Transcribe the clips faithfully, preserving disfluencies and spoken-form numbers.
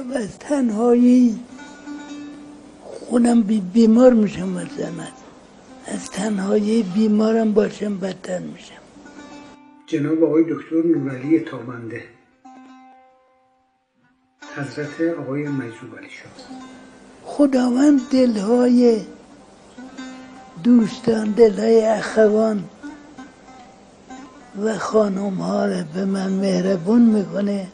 از تنهایی خونم بی بیمار میشم، از زحمت از تنهایی بیمارم باشم بدتر میشم. جناب آقای دکتر نورعلی تابنده، حضرت آقای مجذوب علی شاه. خداوند دلهای دوستان، دلهای اخوان و خانم ها رو به من مهربون میکنه.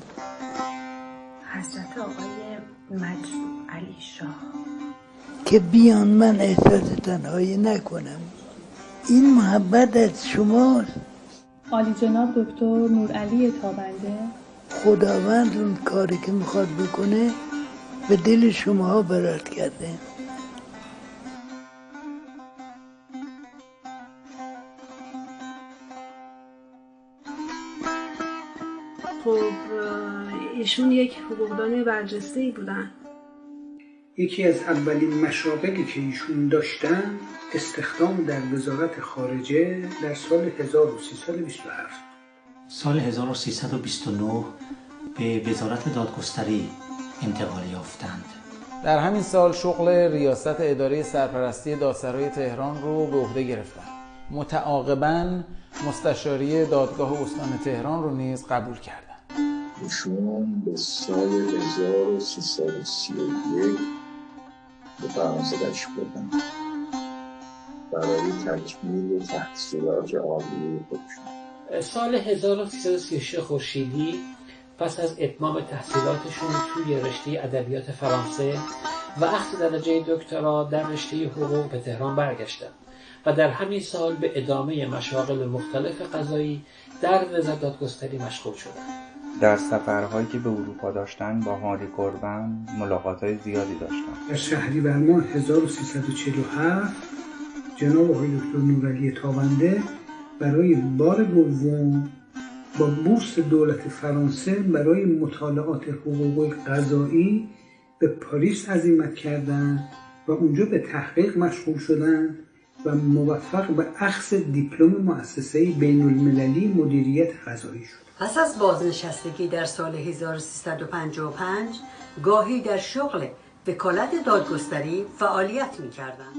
حضرت آقای مجذوب علی شاه که بیان من احساس تنهایی نکنم. این محبت از شماست. عالی جناب دکتر نور علی تابنده، خداوند اون کاری که میخواد بکنه به دل شماها برات کرده. خب ایشون یک حقوقدان برجسته‌ای بودن. یکی از اولین مشاغلی که ایشون داشتن استخدام در وزارت خارجه در سال هزار و سیصد و بیست و هفت. سال هزار و سیصد و بیست و نه به وزارت دادگستری انتقال یافتند. در همین سال شغل ریاست اداره سرپرستی دادسرای تهران رو به عهده گرفتند. متعاقباً مستشاری دادگاه استان تهران رو نیز قبول کردند. ایشون به سال هزار و سیصد و سی و یک به فرانسه تشریف بردند برای تکمیل تحصیلات عالی خودشون. سال هزار و سیصد و سی و شش خورشیدی پس از اتمام تحصیلاتشون توی رشته ادبیات فرانسه و اخذ درجه دکترا در رشته حقوق به تهران برگشتند و در همین سال به ادامه مشاغل مختلف قضایی در وزارت دادگستری مشغول شدند. در سفرهایی که به اروپا داشتن با هاری کوربن ملاقات‌های زیادی داشتن. در شهریور ماه هزار و سیصد و چهل و هفت جناب آقای دکتر نورعلی تابنده برای بار دوم با بورس دولت فرانسه برای مطالعات حقوق قضایی به پاریس عزیمت کردند و اونجا به تحقیق مشغول شدند و موفق به اخذ دیپلم مؤسسه بین المللی مدیریت قضایی شد. پس از بازنشستگی در سال هزار و سیصد و پنجاه و پنج گاهی در شغل وکالت دادگستری فعالیت می‌کردند.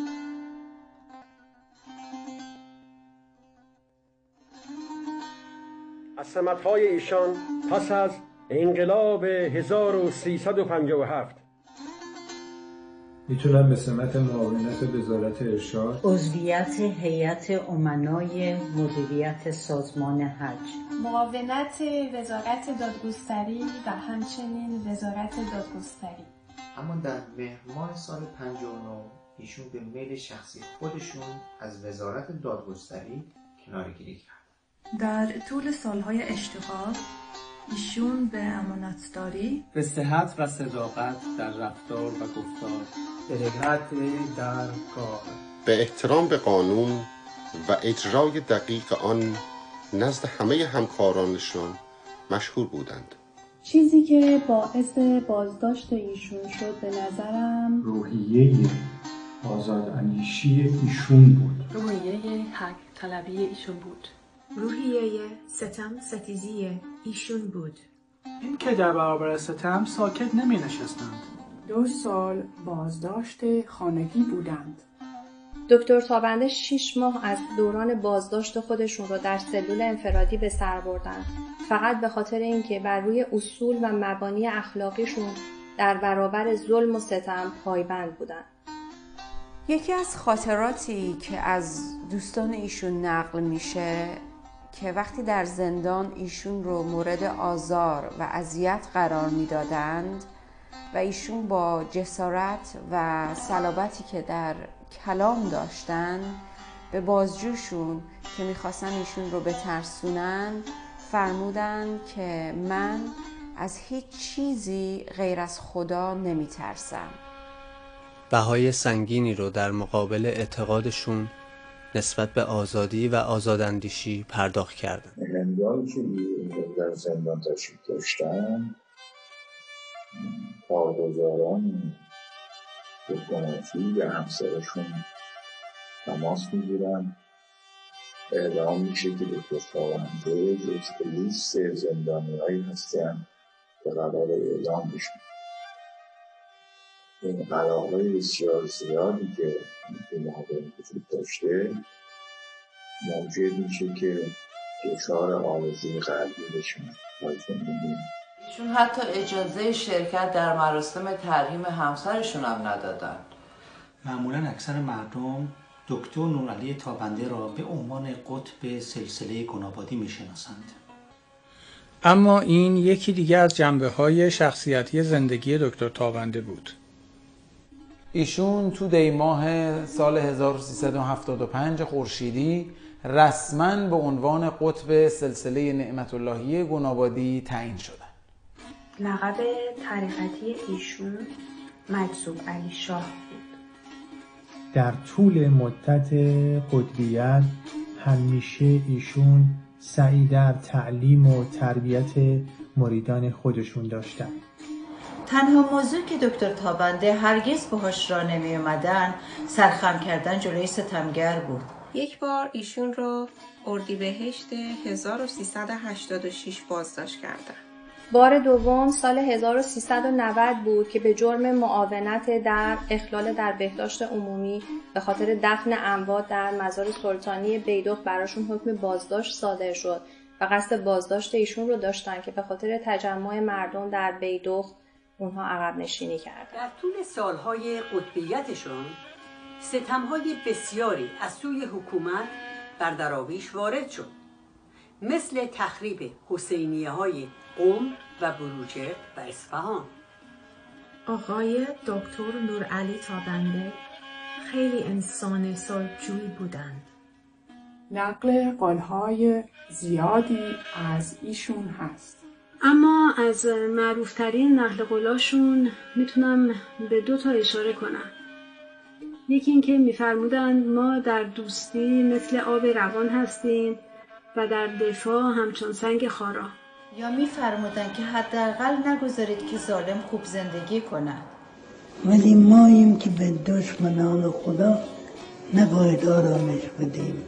از سمت‌های ایشان پس از انقلاب هزار و سیصد و پنجاه و هفت میتونم به سمت معاونت وزارت ارشاد، عضویت هیئت امنای مدیریت سازمان حج، معاونت وزارت دادگستری و همچنین وزارت دادگستری. اما در مهر ماه سال پنجاه و نه ایشون به میل شخصی خودشون از وزارت دادگستری کناره‌گیری کرد. در طول سالهای اشتغال ایشون به امانتداری، به صحت و صداقت در رفتار و گفتار، به دقت در کار، به احترام به قانون و اجرای دقیق آن نزد همه همکارانشان مشهور بودند. چیزی که باعث بازداشت ایشون شد به نظرم روحیه آزاداندیشی ایشون بود. روحیه حق طلبی ایشون بود. روحیه ستم ستیزی ایشون بود. این که در برابر ستم ساکت نمی نشستند. دو سال بازداشت خانگی بودند. دکتر تابنده شش ماه از دوران بازداشت خودشون رو در سلول انفرادی به سر بردن، فقط به خاطر اینکه بر روی اصول و مبانی اخلاقیشون در برابر ظلم و ستم پایبند بودن. یکی از خاطراتی که از دوستان ایشون نقل میشه که وقتی در زندان ایشون رو مورد آزار و اذیت قرار میدادند و ایشون با جسارت و صلابتی که در کلام داشتن به بازجوشون که میخواستن ایشون رو بترسونن فرمودن که من از هیچ چیزی غیر از خدا نمیترسم. بهای سنگینی رو در مقابل اعتقادشون نسبت به آزادی و آزاداندیشی پرداخت کردن. هنگامی که در زندان تشریف داشتن کارگزاران حکومتی به همسرشون تماس میگیرن، اعلام میشه که دکتر تابنده جزو لیست زندانی‌هایی هستن به قرار اعدام بشن. این قرارهای بسیار زیادی که این محاکمه وجود داشته موجب میشه که دچار آرزوی قلبی بشن. چون حتی اجازه شرکت در مراسم ترحیم همسرشون هم ندادن. معمولا اکثر مردم دکتر نور علی تابنده را به عنوان قطب سلسله گنابادی میشناسند. اما این یکی دیگه از جنبه‌های شخصیتی زندگی دکتر تابنده بود. ایشون تو دی ماه سال هزار و سیصد و هفتاد و پنج خورشیدی رسما به عنوان قطب سلسله نعمت اللهی گنابادی تعیین شدن. لقب طریقتی ایشون مجذوب علی شاه بود. در طول مدت قطبیت همیشه ایشون سعی در تعلیم و تربیت مریدان خودشون داشتن. تنها موضوع که دکتر تابنده هرگز باهاش را نمی اومدن سرخم کردن جلوی ستمگر بود. یک بار ایشون رو اردیبهشت هزار و سیصد و هشتاد و شش بازداشت کردن. بار دوم سال هزار و سیصد و نود بود که به جرم معاونت در اخلال در بهداشت عمومی به خاطر دفن اموات در مزار سلطانی بیدوخ براشون حکم بازداشت صادر شد و قصد بازداشت ایشون رو داشتن که به خاطر تجمع مردم در بیدوخ اونها عقب نشینی کردن. در طول سالهای قطبیتشون ستمهای بسیاری از سوی حکومت بر دراویش وارد شد، مثل تخریب حسینیه های قم و بروجرد و اصفهان. آقای دکتر نورعلی تابنده خیلی انسان صلحجویی بودند. نقل قولهای زیادی از ایشون هست، اما از معروفترین نقل قولاشون میتونم به دو تا اشاره کنم. یکی این که میفرمودن ما در دوستی مثل آب روان هستیم و در دفاع همچون سنگ خارا. یا میفرمودن که حداقل نگذارید که ظالم خوب زندگی کند. ولی ماییم که به دشمنان خدا نباید آرامش بدیم،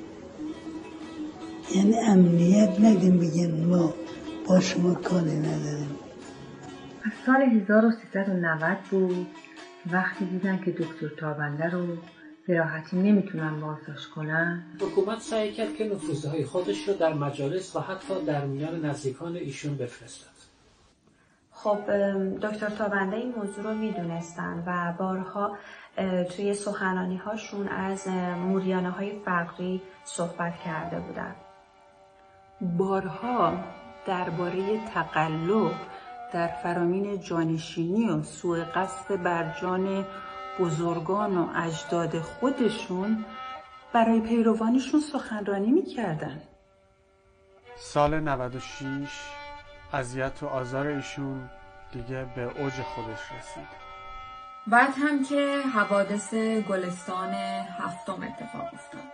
یعنی امنیت ندیم بگیم ما با شما کاری نداریم. از سال هزار و سیصد و نود بود وقتی دیدن که دکتر تابنده رو به راحتی نمیتونن بازداشت کنن. حکومت سعی کرد که نفوذهای خودش رو در مجالس و حتی در میان نزدیکان ایشون بفرستد. خب دکتر تابنده این موضوع رو میدونستن و بارها توی سخنرانی هاشون از موریانه های فقری صحبت کرده بودن. بارها درباره تقلب در فرامین جانشینی و سوء قصد بر جان بزرگان و اجداد خودشون برای پیروانشون سخنرانی میکردن. سال نود و شش اذیت و آزار ایشون دیگه به اوج خودش رسید. بعد هم که حوادث گلستان هفتم اتفاق افتاد.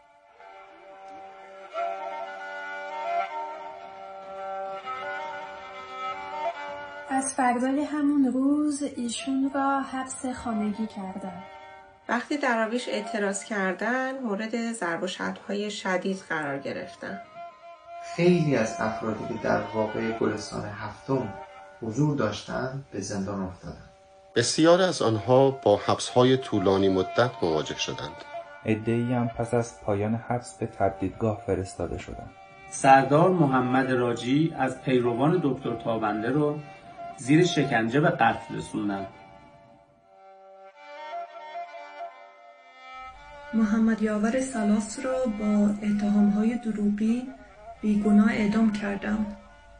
از فردای همون روز ایشون را حبس خانگی کردن. وقتی دراویش اعتراض کردن مورد ضرب و شتم‌های شدید قرار گرفتن. خیلی از افرادی که در واقعه گلستان هفتم حضور داشتند به زندان افتادند. بسیار از آنها با حبس‌های طولانی مدت مواجه شدند. عده‌ای هم پس از پایان حبس به تبدیدگاه فرستاده شدند. سردار محمد راجی از پیروان دکتر تابنده رو زیر شکنجه به قتل رسوندند. محمد یاور سلاس را با اتهام‌های دروغی بیگناه اعدام کردند.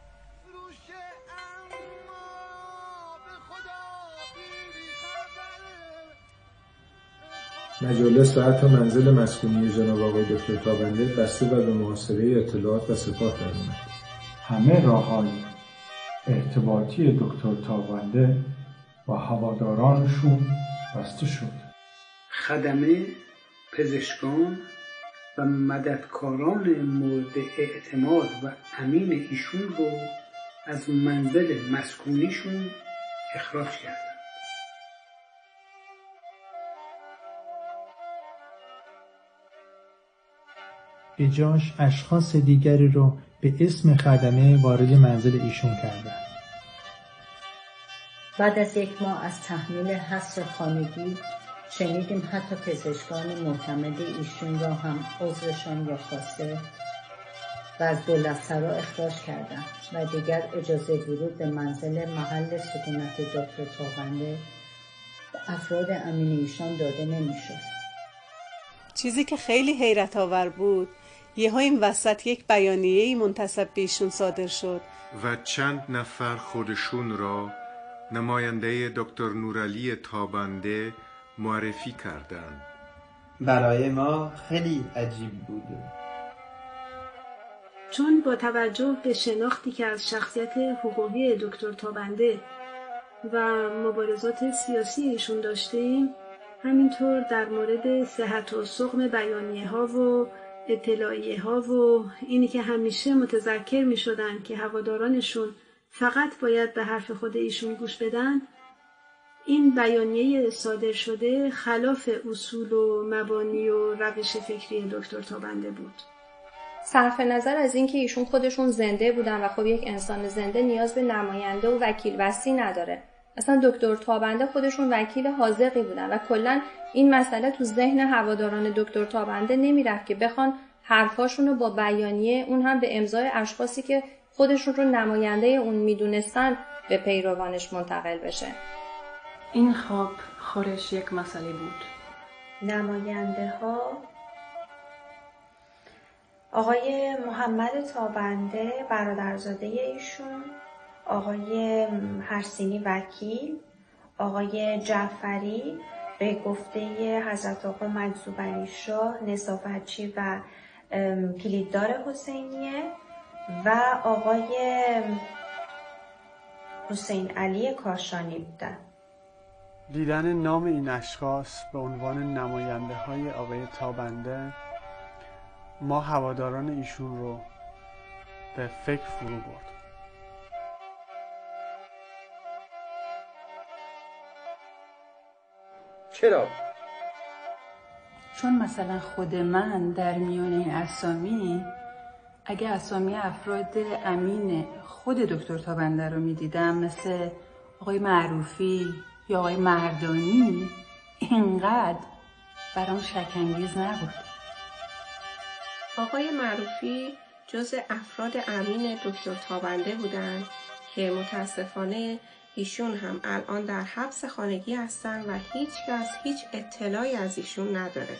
مجالس و حتی منزل مسکونی جناب آقای دکتر تابنده بسته و به محاصره اطلاعات و سپاه در اومد. همه راه‌های ارتباطی دکتر تابنده با هوادارانشون بسته شد. خدمه، پزشکان و مددکاران مورد اعتماد و امین ایشون رو از منزل مسکونیشون اخراج کردند. به جاش اشخاص دیگری رو به اسم خدمه وارد منزل ایشون کردن. بعد از یک ماه از تحمیل حصر خانگی شنیدیم حتی پزشکان معتمد ایشون را هم عذرشان را خواسته و از دولت سرا اخراج کردند و دیگر اجازه ورود به منزل محل سکونت دکتر تابنده به افراد امین ایشان داده نمیشد. چیزی که خیلی حیرت آور بود، یهو این وسط یک بیانیه‌ای منتسب به ایشون صادر شد و چند نفر خودشون را نماینده دکتر نورعلی تابنده معرفی کردند. برای ما خیلی عجیب بود، چون با توجه به شناختی که از شخصیت حقوقی دکتر تابنده و مبارزات سیاسی ایشون داشتیم، همینطور در مورد صحت و سقم بیانیه ها و اطلاعیه ها و اینی که همیشه متذکر می شدن که هوادارانشون فقط باید به حرف خود ایشون گوش بدن، این بیانیه صادر شده خلاف اصول و مبانی و روش فکری دکتر تابنده بود. صرف نظر از اینکه ایشون خودشون زنده بودن و خب یک انسان زنده نیاز به نماینده و وکیل وصی نداره. اصلا دکتر تابنده خودشون وکیل حاذقی بودن و کلا این مسئله تو ذهن هواداران دکتر تابنده نمیرفت که بخوان حرفاشون رو با بیانیه، اون هم به امضای اشخاصی که خودشون رو نماینده اون میدونستن، به پیروانش منتقل بشه. این خب خودش یک مسئله بود. نماینده ها آقای محمد تابنده برادرزاده ایشون، آقای هرسینی وکیل، آقای جعفری به گفته حضرت آقا مجذوب علی شاه نصافتچی و کلیددار حسینیه و آقای حسین علی کاشانی بودن. دیدن نام این اشخاص به عنوان نماینده های آقای تابنده ما هواداران ایشون رو به فکر فرو برد. چرا؟ چون مثلا خود من در میان این اسامی، اگه اسامی افراد امین خود دکتر تابنده رو میدیدم مثل آقای معروفی یا آقای مردانی، اینقدر برام شک‌انگیز نبود. آقای معروفی جز افراد امین دکتر تابنده بودند که متاسفانه ایشون هم الان در حبس خانگی هستن و هیچ کس هیچ اطلاعی از ایشون نداره.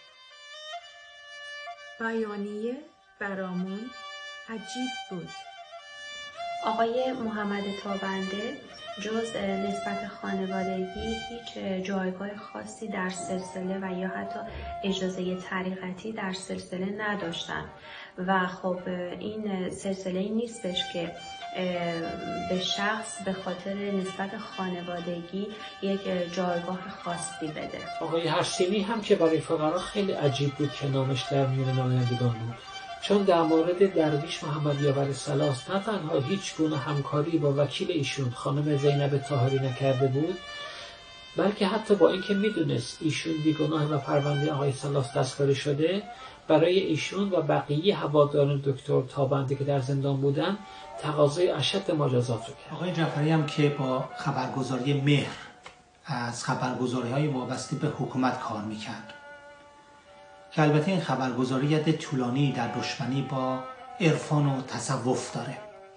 بیانیه برامون عجیب بود. آقای محمد تابنده جز نسبت خانوادگی هیچ جایگاه خاصی در سلسله و یا حتی اجازه طریقتی در سلسله نداشتن و خب این سلسله نیستش که به شخص به خاطر نسبت خانوادگی یک جایگاه خاصی بده. آقای هرسینی هم که برای فقرا خیلی عجیب بود که نامش در میان نمایندگان بود، چون در مورد درویش محمد یاور سلاس نه تنها هیچ گونه همکاری با وکیل ایشون خانم زینب طاهری نکرده بود، بلکه حتی با اینکه میدونست ایشون بیگناه و پرونده آقای سلاس دستکاری شده، برای ایشون و بقیه هواداران دکتر تابنده که در زندان بودن تقاضای اشد مجازات رو کرد. آقای جعفری هم که با خبرگزاری مهر از خبرگزاری‌های وابسته به حکومت کار میکرد که البته این خبرگزاری ید طولانی در دشمنی با عرفان و تصوف داره.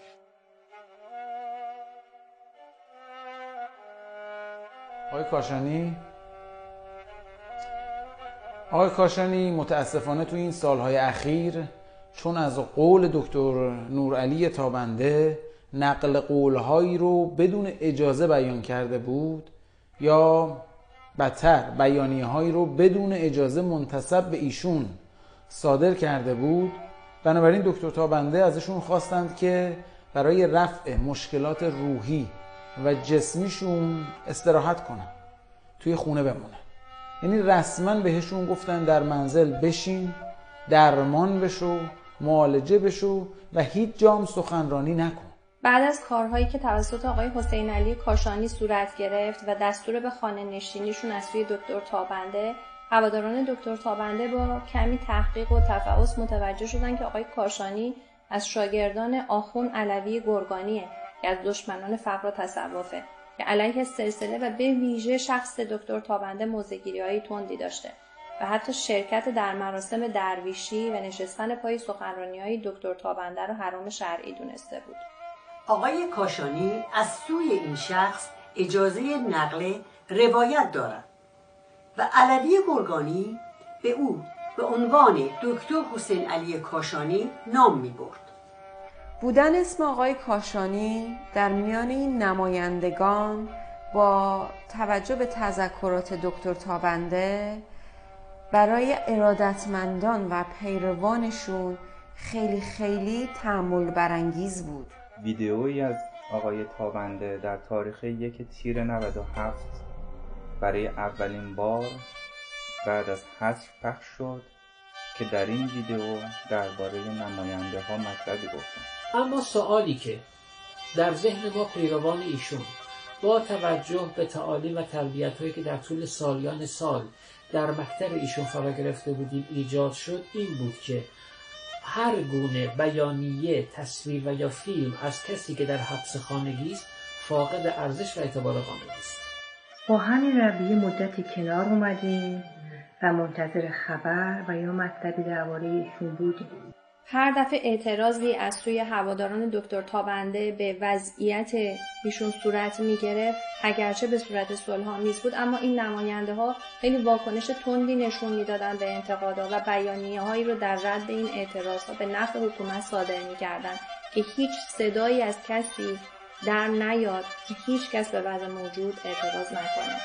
آقای کاشانی آقای کاشانی متاسفانه تو این سالهای اخیر چون از قول دکتر نورعلی تابنده نقل قولهایی رو بدون اجازه بیان کرده بود یا بدتر بیانیه هایی رو بدون اجازه منتسب به ایشون صادر کرده بود، بنابراین دکتر تابنده ازشون خواستند که برای رفع مشکلات روحی و جسمیشون استراحت کنن، توی خونه بمونن. یعنی رسما بهشون گفتن در منزل بشین، درمان بشو، معالجه بشو و هیچ جام سخنرانی نکن. بعد از کارهایی که توسط آقای حسین علی کاشانی صورت گرفت و دستور به خانه نشینیشون از سوی دکتر تابنده، هواداران دکتر تابنده با کمی تحقیق و تفحص متوجه شدن که آقای کاشانی از شاگردان آخوند علوی گرگانیه که از دشمنان فقر و تصوفه که علیه سلسله و به ویژه شخص دکتر تابنده موضع‌گیری‌های تندی داشته و حتی شرکت در مراسم درویشی و نشستن پای سخنرانی‌های دکتر تابنده رو حرام شرعی دونسته بود. آقای کاشانی از سوی این شخص اجازه نقل روایت دارد و علوی گرگانی به او به عنوان دکتر حسین علی کاشانی نام می برد. بودن اسم آقای کاشانی در میان این نمایندگان با توجه به تذکرات دکتر تابنده برای ارادتمندان و پیروانشون خیلی خیلی تأمل برانگیز بود. ویدئویی از آقای تابنده در تاریخ یک تیر نود و هفت برای اولین بار بعد از حذف پخش شد که در این ویدئو درباره نماینده ها مطلبی گفتن. اما سوالی که در ذهن ما پیروان ایشون با توجه به تعالیم و تربیت هایی که در طول سالیان سال در مکتب ایشون فرا گرفته بودیم ایجاد شد این بود که هر گونه بیانیه، تصویر و یا فیلم از کسی که در حبس خانگی است فاقد ارزش و اعتبار قانونی است. با همین رویه مدتی کنار اومدیم و منتظر خبر و یا مطلبی درباره ایشون بودیم. هر دفعه اعتراضی از سوی هواداران دکتر تابنده به وضعیت ایشون صورت میگرفت، اگرچه به صورت صلح‌آمیز بود، اما این نماینده ها خیلی واکنش تندی نشون میدادن به انتقادها و بیانیه هایی رو در رد این اعتراض ها به نفع حکومت صادر میکردن که هیچ صدایی از کسی در نیاد که هیچ کس به وضع موجود اعتراض نکنه.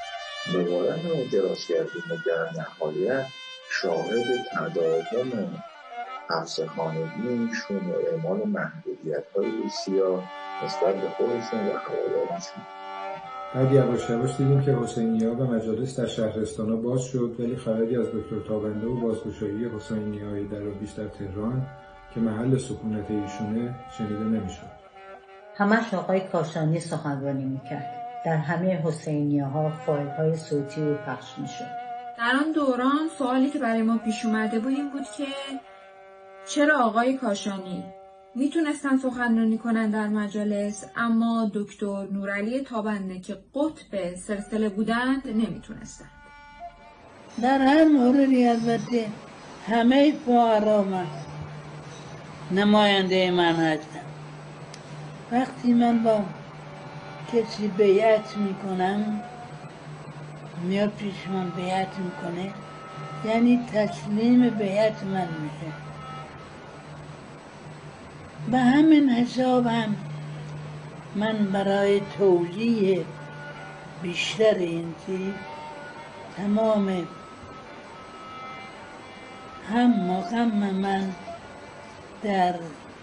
به مورد اعتراض کردیم در نهایت شاهد تداوم حبس خانگیشون و اعمال محدودیت‌های سیاه نسبت به خودشون و هوادارانشون. بعد یواش یواش دیدیم که حسینی‌ها و مجالس در شهرستان‌ها باز شد، ولی خبری از دکتر تابنده و بازگشایی حسینی‌های درویش در تهران که محل سکونت ایشونه شنیده نمی‌شد. همش آقای کاشانی سخنرانی میکرد. در همه حسینی‌ها فایل‌های صوتی رو پخش میشد. در آن دوران سوالی که برای ما پیش اومده بود این بود که چرا آقای کاشانی میتونستن سخنرانی کنن در مجالس اما دکتر نورعلی تابنده که قطب سلسله بودند نمیتونستند؟ در هر موردی البته همه فقرا من نماینده من هستم. وقتی من با کسی بیعت میکنم میاد پیش من بیعت میکنه یعنی تسلیم بیعت من میشه. به همین حساب هم من برای توجیه بیشتر این چیز تمام هم مقام من در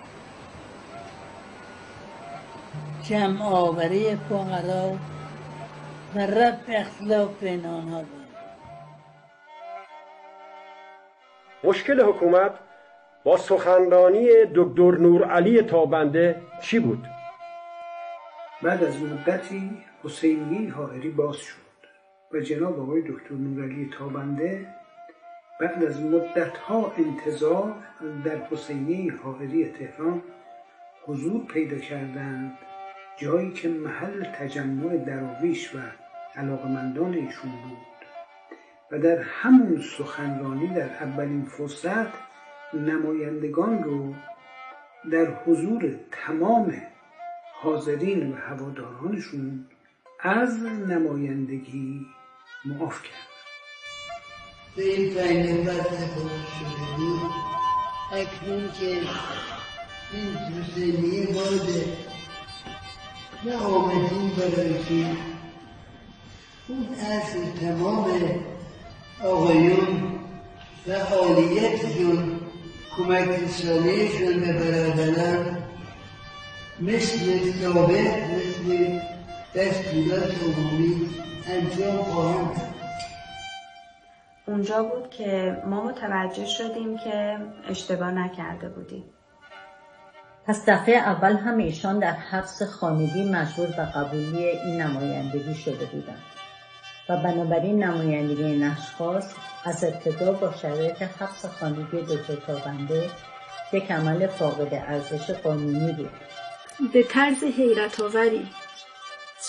جمع آوری فقرا و رفع اختلاف بین آنها بود. مشکل حکومت با سخنرانی دکتر نورعلی تابنده چی بود؟ بعد از مدتی حسینیه حائری باز شد و جناب آقای دکتر نورعلی تابنده بعد از مدتها انتظار در حسینیه حائری تهران حضور پیدا کردند، جایی که محل تجمع دراویش و علاقمندان ایشون بود و در همون سخنرانی در اولین فرصت نمایندگان رو در حضور تمام حاضرین و هوادارانشون از نمایندگی معاف کرد. به این فعل وقت خود شده بود اکنون که این حسینیه بازه و آمدیم برای که اون اصل تمام آقایون و عالیتشون کمک رسانیشون به برادران مثل ثابت مثل دستورات عمومی انجام خواهم کرد. اونجا بود که ما متوجه شدیم که اشتباه نکرده بودیم. پس دفعه اول هم ایشان در حبس خانگی مجبور به قبولی این نمایندگی شده بودند و بنابراین نمایندگی این اشخاص از ابتدا با شرایط حبس خانگی دکتر تابنده یک عمل فاقد ارزش قانونی بود. به طرز حیرت آوری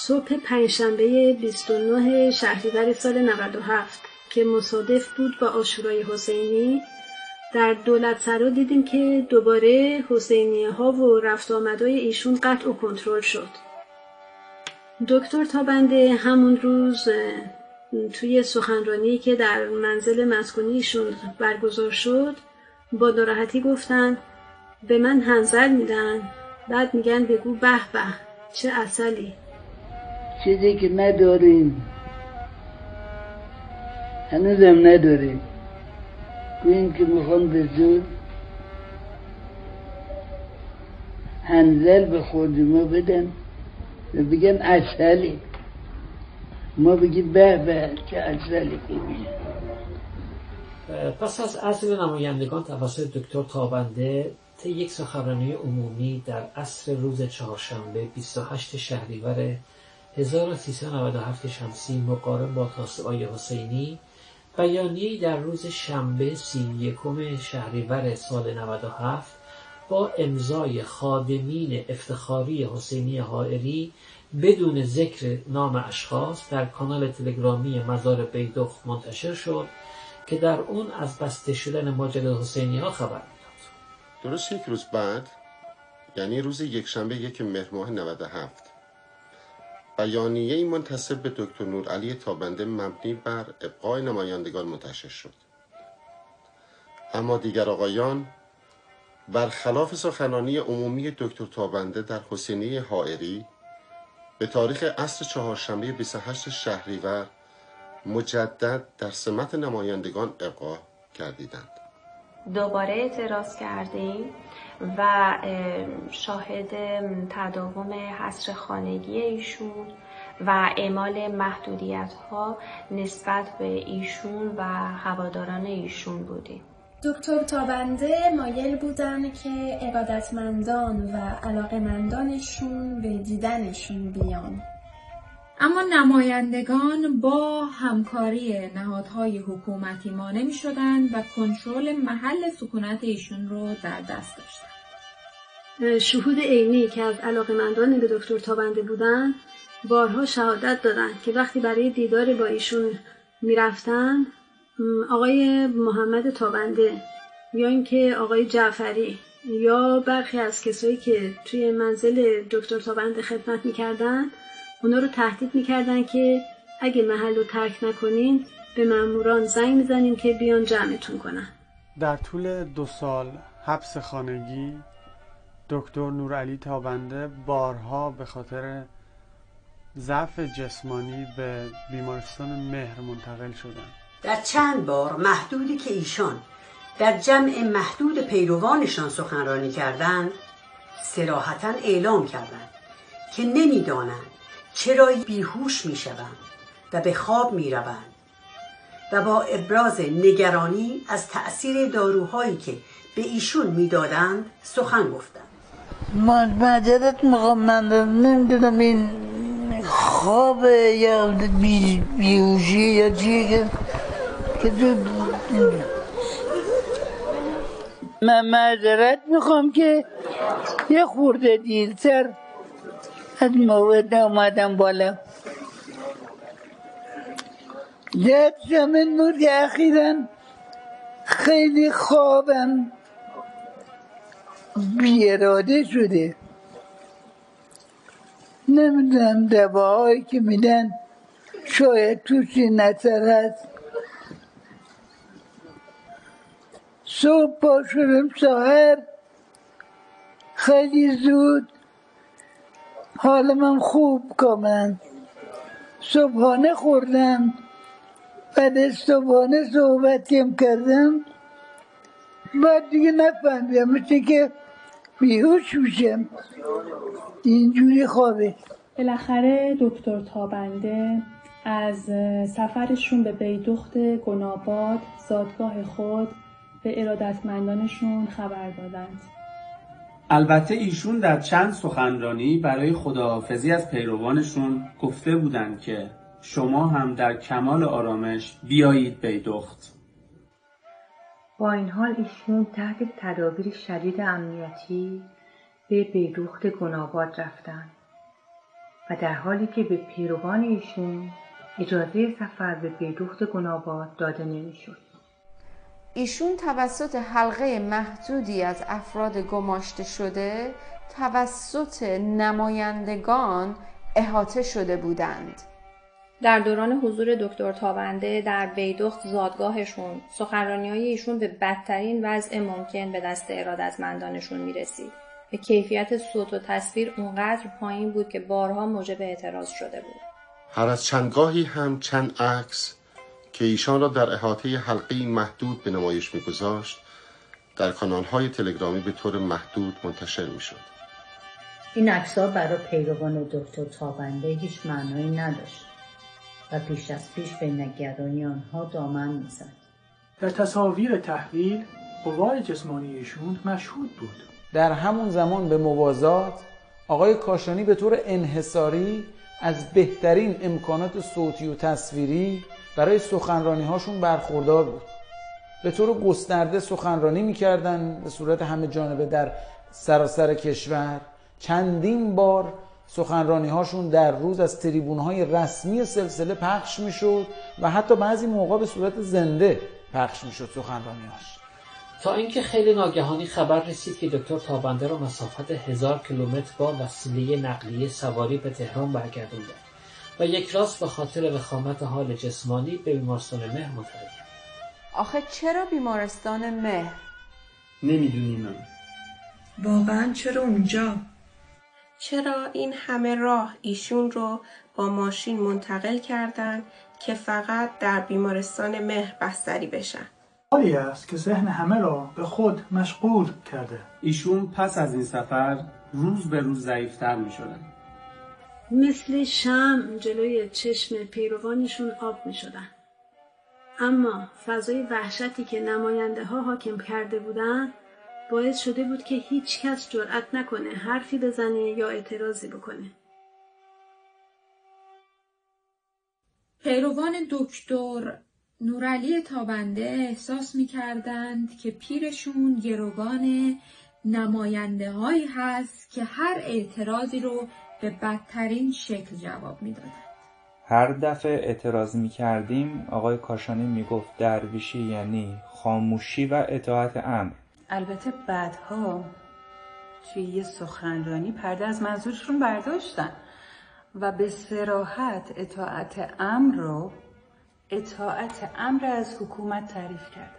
صبح پنجشنبه بیست و نه شهریور سال نود و هفت که مصادف بود با عاشورای حسینی، در دولت سرا دیدیم که دوباره حسینیه ها و رفت آمدهای ایشون قطع و کنترل شد. دکتر تابنده همون روز توی سخنرانی که در منزل مسکونی ایشون برگزار شد با ناراحتی گفتن به من هنزل میدن، بعد میگن بگو به به چه عسلی. چیزی که نداریم هنوزم نداریم، گوییم که میخوان به زور هنزل به خود ما بدن و بگن عسلی، ما بگیم به به چه عسلی خوبیه. پس از عزل نمایندگان توسط دکتر تابنده طی یک سخنرانی عمومی در عصر روز چهارشنبه بیست و هشت شهریور هزار و سیصد و نود و هفت شمسی مقارن با تاسوعای حسینی، بیانیه‌ای در روز شنبه سی و یکم شهریور سال نود و هفت با امضای خادمین افتخاری حسینی حائری بدون ذکر نام اشخاص در کانال تلگرامی مزار بیدخت منتشر شد که در اون از بسته شدن ماجرای حسینی ها خبر میداد. درست یک روز بعد، یعنی روز یکشنبه یک مهر ماه نود و هفت، بیانیه‌ای منتسب به دکتر نورعلی تابنده مبنی بر ابقای نمایندگان منتشر شد. اما دیگر آقایان برخلاف سخنرانی عمومی دکتر تابنده در حسینیه حائری به تاریخ عصر چهارشنبه بیست و هشت شهریور مجدد در سمت نمایندگان ابقا گردیدند. دوباره اعتراض کردیم و شاهد تداوم حصر خانگی ایشون و اعمال محدودیت ها نسبت به ایشون و هواداران ایشون بودیم. دکتر تابنده مایل بودن که ارادتمندان و علاقمندانشون به دیدنشون بیان، اما نمایندگان با همکاری نهادهای حکومتی مانع می شدن و کنترل محل سکونت ایشون رو در دست داشتن. شهود عینی که از علاقمندان به دکتر تابنده بودن بارها شهادت دادن که وقتی برای دیدار با ایشون می رفتن، آقای محمد تابنده یا اینکه آقای جعفری یا برخی از کسایی که توی منزل دکتر تابنده خدمت میکردن اونا رو تهدید میکردن که اگه محل رو ترک نکنین به ماموران زنگ میزنیم که بیان جمعتون کنن. در طول دو سال حبس خانگی دکتر نورعلی تابنده بارها به خاطر ضعف جسمانی به بیمارستان مهر منتقل شدند. در چند بار محدودی که ایشان در جمع محدود پیروانشان سخنرانی کردند صراحتاً اعلام کردند که نمی‌دانند چرا بیهوش می‌شوند و به خواب می‌روند و با ابراز نگرانی از تأثیر داروهایی که به ایشون می‌دادند سخن گفتند. من معذرت می‌خوام، من نمی‌دونم این خواب یا بی بیهوشی یا چیه که من معذرت میخوام که یه خورده دیرتر از موعد اومدم بالا. جدشم این بود که اخیراً خیلی خوابم بی اراده شده، نمیدونم دواهایی که میدن شاید توشی نصر هست. صبح پا شدم سحر خیلی زود، حال من خوب کاملا. صبحانه خوردم، بعد از صبحانه صحبتیم کردم، بعد دیگه نفهمیدم، مثل که بیهوش میشم، اینجوری خوابه. بالاخره دکتر تابنده از سفرشون به بیدخت گناباد زادگاه خود به ارادتمندانشون خبر دادند. البته ایشون در چند سخنرانی برای خداحافظی از پیروانشون گفته بودند که شما هم در کمال آرامش بیایید بیدخت. با این حال ایشون تحت تدابیر شدید امنیتی به بیدخت گناباد رفتن و در حالی که به پیروان ایشون اجازه سفر به بیدخت گناباد داده نمیشد. ایشون توسط حلقه محدودی از افراد گماشته شده توسط نمایندگان احاطه شده بودند. در دوران حضور دکتر تابنده در بیدخت زادگاهشون سخنرانی‌های ایشون به بدترین وضع ممکن به دست ارادتمندانشون میرسید. به کیفیت صوت و تصویر اونقدر پایین بود که بارها موجب اعتراض شده بود. هر از چندگاهی هم چند عکس که ایشان را در احاطه حلقه‌ای محدود به نمایش می‌گذاشت در کانال‌های تلگرامی به طور محدود منتشر می‌شد. این عکس‌ها برای پیروان دکتر تابنده هیچ معنایی نداشت و پیش از پیش به نگرانی آنها دامن می‌زد. در تصاویر تحویل قوای جسمانی ایشون مشهود بود. در همون زمان به موازات آقای کاشانی به طور انحصاری از بهترین امکانات صوتی و تصویری برای سخنرانی هاشون برخوردار بود. به طور گسترده سخنرانی میکردن به صورت همه جانبه در سراسر کشور. چندین بار سخنرانی هاشون در روز از تریبون های رسمی سلسله پخش میشد و حتی بعضی موقع به صورت زنده پخش میشد سخنرانی هاش. تا اینکه خیلی ناگهانی خبر رسید که دکتر تابنده را مسافت هزار کیلومتر با وسیله نقلیه سواری به تهران برگردونده و یک راست به خاطر وخامت حال جسمانی به بیمارستان مهر منتقل کرد. آخه چرا بیمارستان مهر؟ نمیدونیم. واقعا چرا اونجا؟ چرا این همه راه ایشون رو با ماشین منتقل کردن که فقط در بیمارستان مهر بستری بشن؟ حالی است که ذهن همه را به خود مشغول کرده. ایشون پس از این سفر روز به روز ضعیفتر می شدن. مثل شمع جلوی چشم پیروانشون آب می شدن. اما فضای وحشتی که نماینده ها حاکم کرده بودن باعث شده بود که هیچ کس جرأت نکنه حرفی بزنه یا اعتراضی بکنه. پیروان دکتر نورعلی تابنده احساس می کردند که پیرشون گروگان نماینده هایی هست که هر اعتراضی رو به بدترین شکل جواب می دادند. هر دفعه اعتراض می کردیم آقای کاشانی می گفت درویشی یعنی خاموشی و اطاعت امر. البته بعدها توی یه سخنرانی پرده از منظورشون برداشتن و به صراحت اطاعت امر رو اطاعت امر از حکومت تعریف کردن.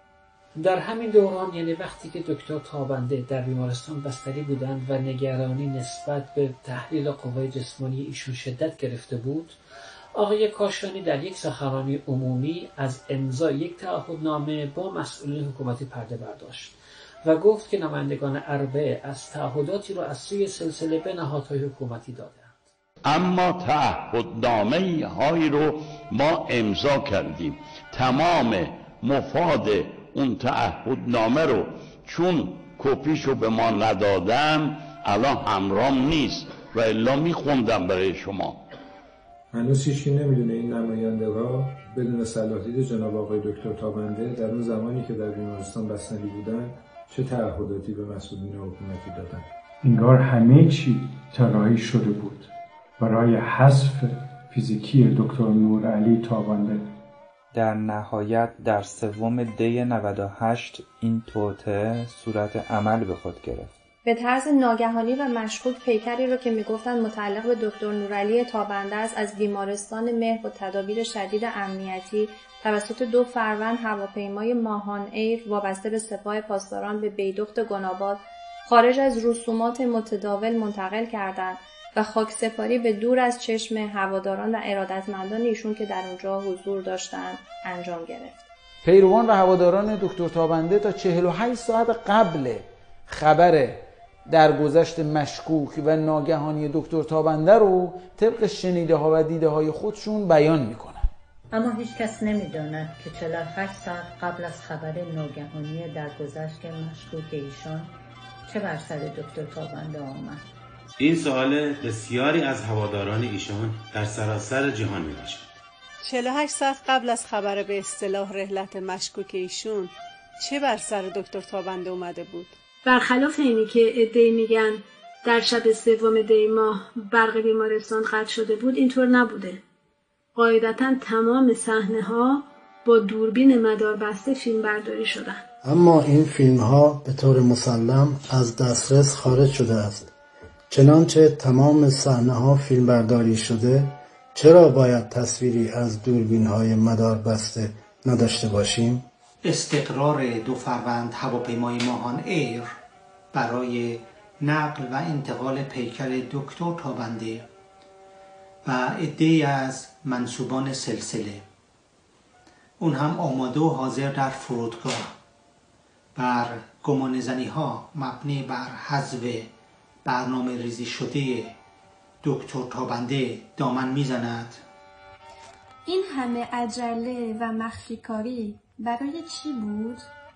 در همین دوران، یعنی وقتی که دکتر تابنده در بیمارستان بستری بودند و نگرانی نسبت به تحلیل قوای جسمانی ایشون شدت گرفته بود، آقای کاشانی در یک سخنرانی عمومی از امضای یک تعهدنامه با مسئولین حکومتی پرده برداشت و گفت که نمایندگان اربعه از تعهداتی را از سوی سلسله به نهادهای حکومتی دادند. اما تعهدنامه هایی رو ما امضا کردیم. تمام مفاد اون تعهدنامه رو چون کپیشو به ما ندادن الان همرام نیست و الا میخوندم برای شما. هنوز هیچکی نمیدونه این نماینده‌ها بدون صلاحیت جناب آقای دکتر تابنده در اون زمانی که در بیمارستان بستری بودن چه تعهداتی به مسئولین حکومتی دادن. انگار همه چی طراحی شده بود برای حذف فیزیکی دکتر نورعلی تابنده. در نهایت در سوم دی نود و هشت این توطئه صورت عمل به خود گرفت. به طرز ناگهانی و مشکوک پیکری رو که میگفتن متعلق به دکتر نورعلی تابنده است از بیمارستان مهر با تدابیر شدید امنیتی توسط دو فروند هواپیمای ماهان ایر وابسته به سپاه پاسداران به بیدخت گناباد خارج از رسومات متداول منتقل کردند و خاکسپاری به دور از چشم هواداران و ارادتمندان ایشون که در اونجا حضور داشتند انجام گرفت. پیروان و هواداران دکتر تابنده تا چهل و هشت ساعت قبل خبر درگذشت مشکوک و ناگهانی دکتر تابنده رو طبق شنیده ها و دیده های خودشون بیان میکنن. اما هیچ کس نمیداند که چهل و هشت ساعت قبل از خبر ناگهانی درگذشت مشکوک ایشان چه بر سر دکتر تابنده آمد. این سوال بسیاری از هواداران ایشان در سراسر جهان می باشد. چهل و هشت ساعت قبل از خبر به اصطلاح رحلت مشکوک ایشون چه بر سر دکتر تابنده اومده بود؟ برخلاف اینی که عده‌ای میگن در شب سوم دی ماه برق بیمارستان قطع شده بود اینطور نبوده. قاعدتاً تمام صحنه‌ها با دوربین مداربسته فیلم برداری شدن. اما این فیلم ها به طور مسلم از دسترس خارج شده است. چنانچه تمام صحنه ها فیلم برداری شده، چرا باید تصویری از دوربین های مداربسته نداشته باشیم؟ استقرار دو فروند هواپیمای ماهان ایر برای نقل و انتقال پیکر دکتر تابنده و عده‌ای از منسوبان سلسله، اون هم آماده و حاضر در فرودگاه، بر گمانه‌زنی ها مبنی بر حذف برنامه ریزی شده دکتر تابنده دامن میزند. این همه عجله و مخفی کاری برای چی بود؟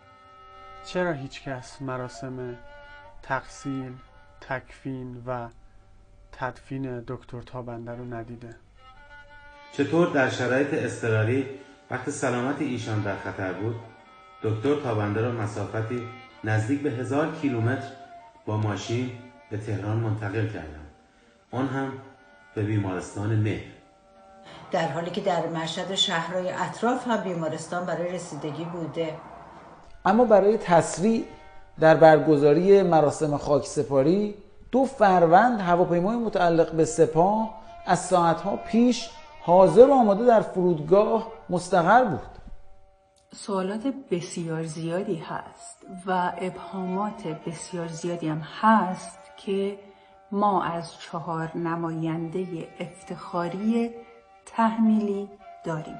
چرا هیچ کس مراسم تغسیل، تکفین و تدفین دکتر تابنده رو ندیده؟ چطور در شرایط اضطراری وقت سلامت ایشان در خطر بود، دکتر تابنده را مسافتی نزدیک به هزار کیلومتر با ماشین به تهران منتقل کردند، آن هم به بیمارستان مهر، در حالی که در مشهد شهرهای اطراف هم بیمارستان برای رسیدگی بوده. اما برای تسریع در برگزاری مراسم خاکسپاری دو فروند هواپیمای متعلق به سپاه از ساعتها پیش حاضر و آماده در فرودگاه مستقر بود. سوالات بسیار زیادی هست و ابهامات بسیار زیادی هم هست که ما از چهار نماینده افتخاری تحمیلی داریم.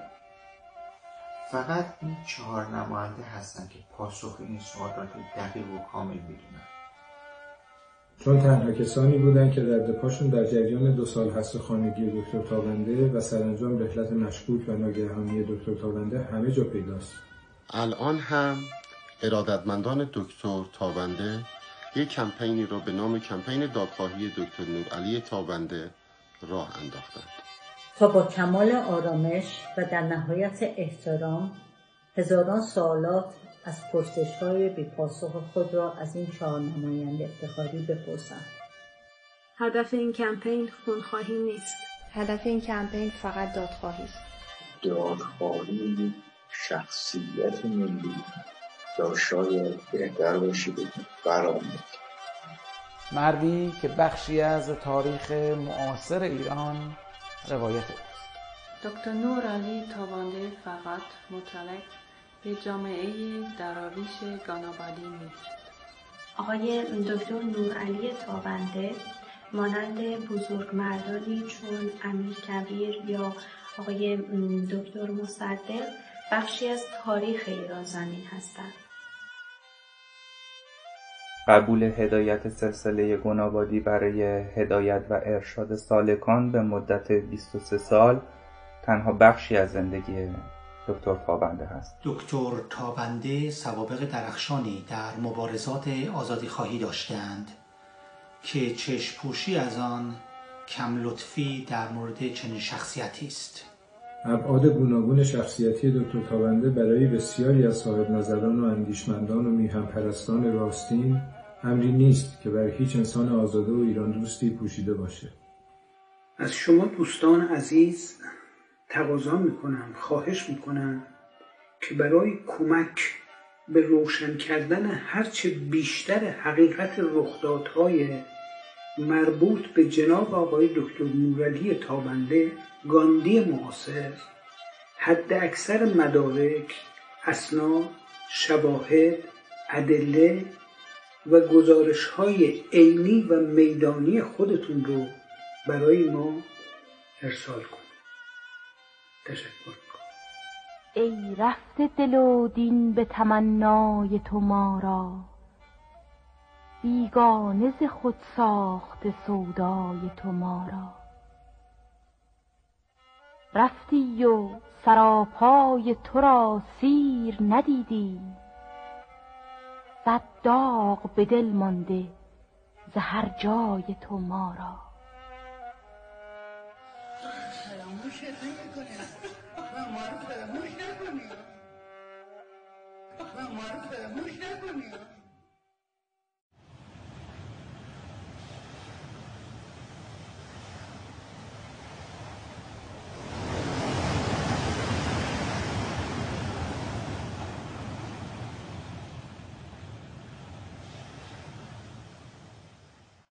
فقط این چهار نماینده هستن که پاسخ این سوالات دقیق و کامل میدونن، چون تنها کسانی بودن که رد پاشون در جریان دو سال حبس خانگی دکتر تابنده و سرانجام رحلت مشکوک و ناگهانی دکتر تابنده همه جا پیداست. الان هم ارادتمندان دکتر تابنده یک کمپینی را به نام کمپین دادخواهی دکتر نورعلی تابنده راه انداختند تا با کمال آرامش و در نهایت احترام هزاران سوالات از پرسش‌های بی‌پاسخ خود را از این چهار نماینده افتخاری بپرسند. هدف این کمپین خونخواهی نیست. هدف این کمپین فقط دادخواهی است. دادخواهی شخصیت ملی یا شاید بهتر باشه بگیم فراموش. مردی که بخشی از تاریخ معاصر ایران روایت اوست. دکتر نور علی تابنده فقط متعلق به جامعه دراویش گانابادی نیست. آقای دکتر نورعلی تابنده مانند بزرگمردانی چون امیر کبیر یا آقای دکتر مستند بخشی از تاریخ ایران زمین هستند. قبول هدایت سلسله گنابادی برای هدایت و ارشاد سالکان به مدت بیست و سه سال تنها بخشی از زندگی دکتر تابنده هست. دکتر تابنده سوابق درخشانی در مبارزات آزادیخواهی داشتند که چشم‌پوشی از آن کم لطفی در مورد چنین شخصیتی است. ابعاد گوناگون شخصیتی دکتر تابنده برای بسیاری از صاحب نظران و اندیشمندان و میهم پرستان راستین امری نیست که بر هیچ انسان آزاده و ایران دوستی پوشیده باشه. از شما دوستان عزیز تقاضا میکنم، خواهش میکنم که برای کمک به روشن کردن هرچه بیشتر حقیقت رخدادهای مربوط به جناب آقای دکتر نورعلی تابنده گاندی معاصر حد اکثر مدارک، اسناد، شواهد، ادله و گزارش‌های عینی و میدانی خودتون رو برای ما ارسال کنید. تشکر میکنم. ای رفته دل و دین به تمنای تو ما را، بیگانه ز خود ساخته سودای تو ما را. رفتی و سراپای تو را سیر ندیدیم، صد داغ به دل مانده ز هر جای تو ما را. فراموشت نمی‌کنم و ما رو فراموش نکنی و ما رو فراموش نکنی.